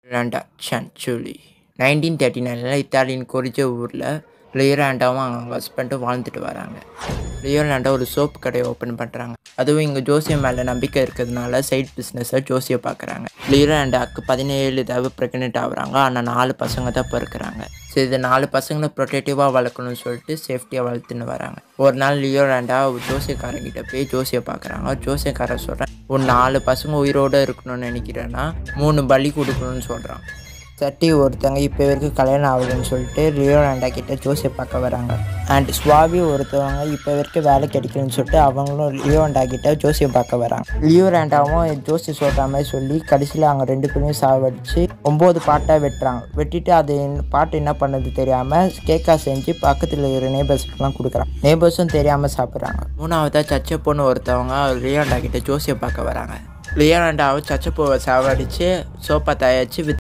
லியோராண்டா சான்சுலி 1939 இத்தாலியின் கொரிஜோ ஊரில் லியோராண்டாவும் அவங்க ஹஸ்பண்டும் வாழ்ந்துட்டு வராங்க. லியோராண்டா ஒரு சோப்பு கடையை ஓப்பன் பண்ணுறாங்க. அதுவும் இங்கே ஜோசியம் மேலே நம்பிக்கை இருக்கிறதுனால சைட் பிஸ்னஸை ஜோசியை பார்க்குறாங்க. லியோராண்டாவுக்கு 17 தடவை ப்ரெக்னென்ட் ஆகுறாங்க. ஆனால் 4 பசங்க தான் பிறக்கிறாங்க. சரி, இது 4 பசங்களை ப்ரொடெக்டிவாக வளர்க்கணும்னு சொல்லிட்டு சேஃப்டியாக வளர்த்துன்னு வராங்க. ஒரு நாள் லியோராண்டா ஜோசியக்காரங்கிட்ட போய் ஜோசியை பார்க்குறாங்க. ஜோசியக்காரன் சொல்கிறேன், ஒரு 4 பசங்க உயிரோடு இருக்கணும்னு நினைக்கிறேன்னா 3 பலி கொடுக்கணும்னு சொல்கிறான். சட்டி ஒருத்தவங்க இப்போ வரைக்கும் கல்யாணம் ஆகுதுன்னு சொல்லிட்டு லியோராண்டா கிட்ட ஜோசியை பார்க்க வராங்க. அண்ட் ஸ்வாபி ஒருத்தவங்க இப்போ வரைக்கும் வேலை கிடைக்கலன்னு சொல்லிட்டு அவங்களும் லியோராண்டா கிட்ட ஜோசியை பார்க்க வராங்க. லியோராண்டாவும் ஜோசி சொல்கிற மாதிரி சொல்லி கடைசியில் அவங்க 2 பேரையும் சாவடிச்சு 9 பாட்டாக வெட்டுறாங்க. வெட்டிட்டு அது பாட்டு என்ன பண்ணது தெரியாமல் கேக்காக செஞ்சு பக்கத்தில் இருக்கிற நேபர்ஸ்க்கெலாம் கொடுக்குறாங்க. நேபர்ஸும் தெரியாமல் சாப்பிட்றாங்க. 3ஆவதாக சச்சப்போன்னு ஒருத்தவங்க லியோராண்டா கிட்ட ஜோசியை பார்க்க வராங்க. லியோராண்டாவை சச்சப்பூவை சாவடித்து சோப்பா தயாரித்து